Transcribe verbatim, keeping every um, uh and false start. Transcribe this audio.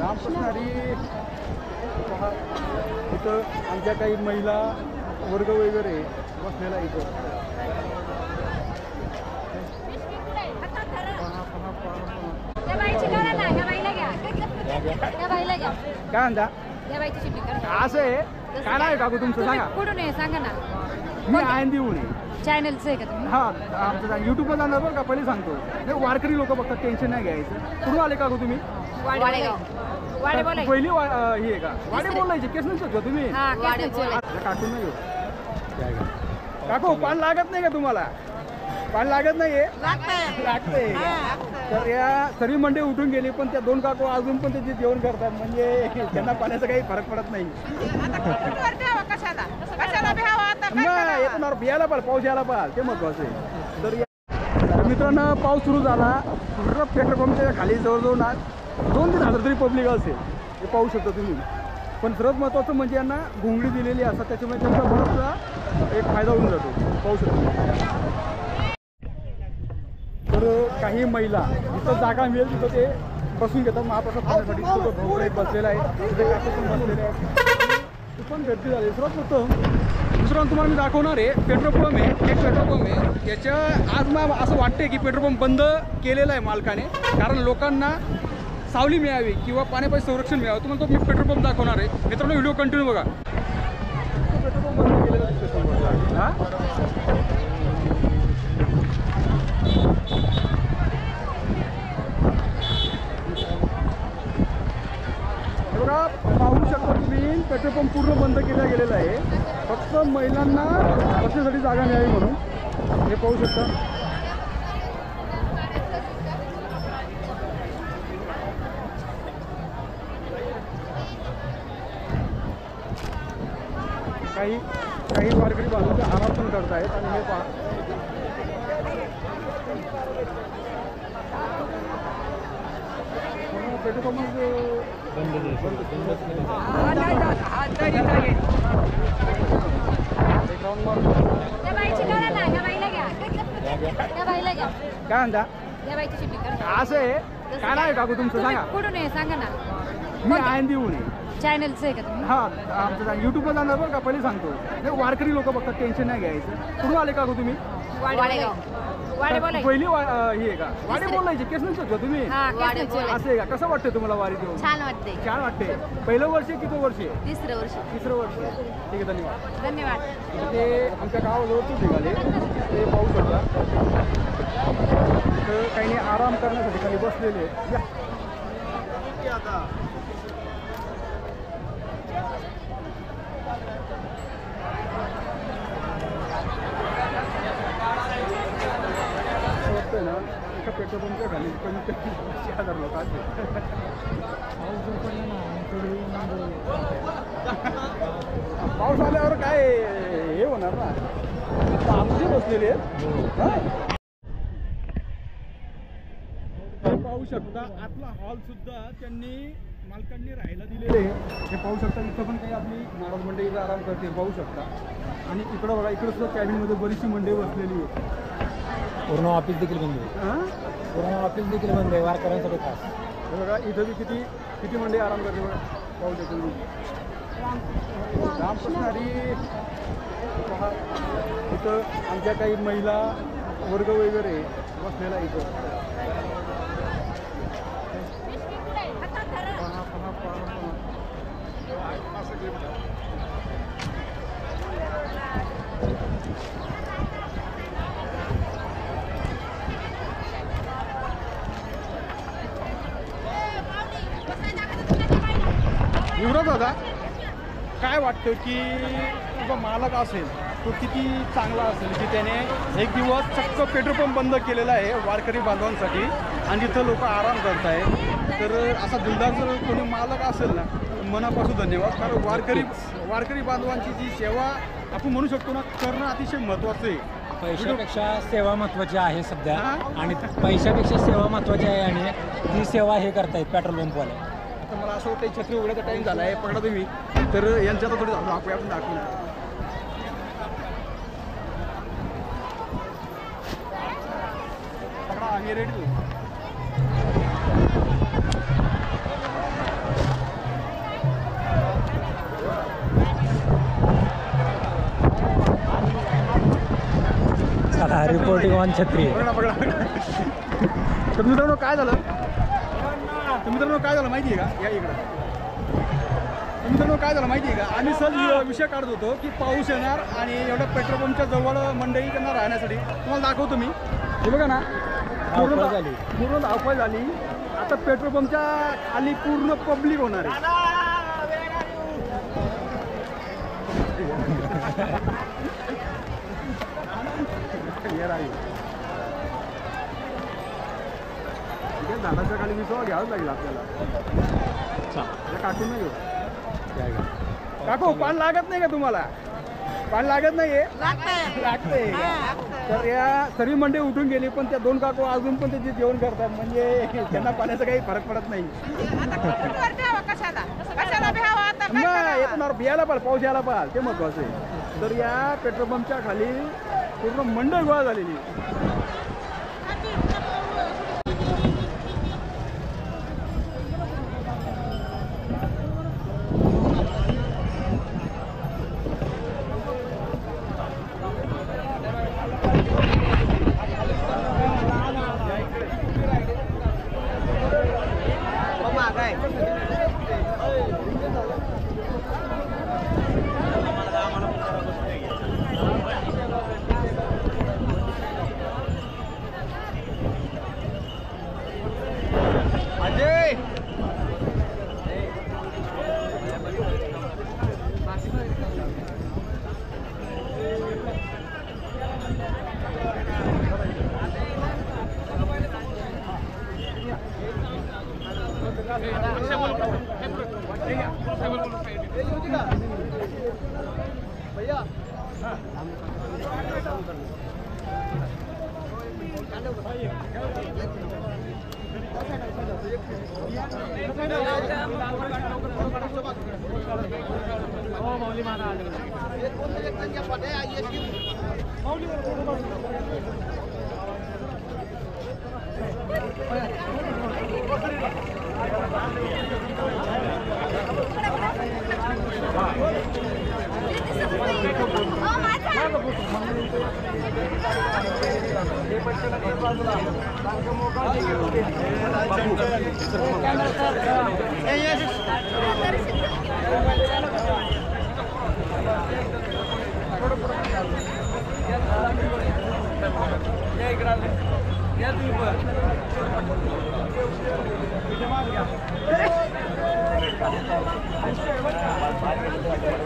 रामकृष्ण हरी पहा इथं आमच्या काही महिला वर्ग वगैरे बसलेला इथं काय म्हणता असं आहे काय नाही काकू तुमचं सांगा कुठून आहे सांगा ना मी आयन देऊन आहे चॅनलचं आहे का तुम्ही हा आमचं युट्यूबला जाणार बरं का पहिले सांगतो नाही वारकरी लोक बघतात टेन्शन नाही घ्यायचं कुठून आले काकू तुम्ही पहिली ही आहे का वाडे बोलायचे केस नाही का तुम्ही काकू नाही काकू पान लागत नाही का तुम्हाला पान लागत नाहीये लागतंय तर या सर्व मंडळी उठून गेली पण त्या दोन काकू अजून पण त्याचे जेवण करतात म्हणजे त्यांना पाण्याचा काही फरक पडत नाही येतो यायला पाहिजे पाऊस यायला पाहिजे ते महत्वाचं आहे तर मित्रांनो पाऊस सुरू झाला पूर्ण पेट्रोल पंपच्या खाली जवळजवळ ना दोन तीन हजार तरी पब्लिक असेल हे पाहू शकता तुम्ही पण सर्वात महत्त्वाचं म्हणजे यांना घोंगडी दिलेली असतात त्याच्यामुळे त्यांचा बराचसा एक फायदा होऊन जातो पाहू शकतो तर काही महिला जिथं जागा मिळेल तिथं ते बसून घेतात महाप्रसाद खाण्यासाठी तिथं भाऊ एक बसलेला आहे तिथे काकू पण बसलेले आहे ती पण गर्दी झाली सर्वात प्रथम दुसरं तुम्हाला मी दाखवणार आहे पेट्रोल पंप आहे एक पेट्रोल पंप आहे याच्या आज मला असं वाटते की पेट्रोल पंप बंद केलेला आहे मालकाने कारण लोकांना सावली मिळावी किंवा पाण्यापासून संरक्षण मिळावं तुम्हाला तो मी पेट्रोल पंप दाखवणार आहे मित्रांनो व्हिडिओ कंटिन्यू बघा पेट्रोल पंप बंद केलेला दिसतो हां बघा पाहू शकता तुम्ही पेट्रोल पंप पूर्ण बंद केला गेलेला आहे फक्त महिलांना बसण्यासाठी जागा मिळावी म्हणून हे पाहू शकता काही काही वारकरी बांधून आराम पण करतायत आणि हे पहा पेट्रोल पंप काय म्हणता असं आहे काय नाही काकू तुमचं सांगा कुठून आहे सांगा ना मी आयन देऊन आहे चॅनलचं आहे का तुम्ही हा आमचं युट्यूबला जाणार बरं का पहिले सांगतो नाही वारकरी लोक बघतात टेन्शन नाही घ्यायचं कुठून आले काकू तुम्ही पहिली ही आहे का वाडे बोलायचे केस नाही का तुम्ही असं आहे का कसं वाटतं तुम्हाला वारी देऊन छान वाटते छान वाटते पहिलं वर्ष किती वर्ष आहे तिसरं वर्ष तिसरं वर्ष ठीक आहे धन्यवाद धन्यवाद ते आमच्या गावाजवळच निघाले ते पाहू शकता तर काही आराम करण्यासाठी खाली बसलेले आता ना एका पेट्रोल पंपच्या खाली कमीत कमी पाचशे हजार लोक असतील पाऊस आल्यावर काय हे होणार ना आमची बसलेली आहेत पाहू शकता आतला हॉल सुद्धा त्यांनी मालकांनी राहायला दिलेले हे पाहू शकता इथं पण काही आपली महाराज मंडळी इथं आराम करते पाहू शकता आणि इकडं बघा इकडं सुद्धा कॅबिनमध्ये बरीचशी मंडळी बसलेली आहे पूर्ण ऑफिस देखील बंद आहे पूर्ण ऑफिस देखील बंद आहे वारकऱ्यांसाठी खास बघा इथं बी किती किती मंडळी आराम करते बघा पाहू शकतो मी रामकृष्ण हरी पहा इथं आमच्या काही महिला वर्ग वगैरे बसलेला इथं एवढंच दादा काय वाटतं की जो मालक असेल तो किती चांगला असेल की त्याने एक दिवस चक्क पेट्रोल पंप बंद केलेला आहे वारकरी बांधवांसाठी आणि तिथं लोक आराम करत आहे तर असा दिलदार जर कोणी मालक असेल ना मनापासून धन्यवाद कारण वारकरी वारकरी बांधवांची जी सेवा आपण म्हणू शकतो ना करणं अतिशय महत्त्वाचं आहे पैशापेक्षा सेवा महत्त्वाची आहे सध्या आणि पैशापेक्षा सेवा महत्त्वाची आहे आणि ती सेवा हे करतायत पेट्रोल पंपवाले आता मला असं वाटतं छत्री उघड्याचा टाईम झाला आहे पकडा तुम्ही तर यांच्या आता थोडी दाखवूया आपण दाखवूया पकडा हे रेडी स्फटिकवान छत्री आहे. पकडा पकडा. तर मित्रांनो काय झालं तर मित्रांनो काय झालं माहिती आहे का, या इकडं. तर मित्रांनो काय झालं माहिती आहे का, आम्ही सहज विषय काढत होतो की पाऊस येणार आणि एवढं पेट्रोल पंपच्या जवळ मंडई त्यांना राहण्यासाठी तुम्हाला दाखवतो मी. हे बघा ना, पूर्ण धावपळ झाली. पूर्ण धावपळ झाली. आता पेट्रोल पंपच्या खाली पूर्ण पब्लिक होणार आहे. हे राहील. इथे झाडाच्या खाली विसवा घ्यावंच लागेल आपल्याला. काकू नाही घेऊ. काकू पान लागत नाही का तुम्हाला? पान लागत नाहीये? लागतंय. तर या सर्व मंडई उठून गेली, पण त्या दोन काकू अजून पण त्याचे जेवण करतात, म्हणजे त्यांना पाण्याचा काही फरक पडत नाही. नाही येतो बियाला पाल पाऊस यायला पाल ते महत्वाचं आहे. तर या पेट्रोल पंपच्या खाली पूर्ण मंडई गोळा झालेली. या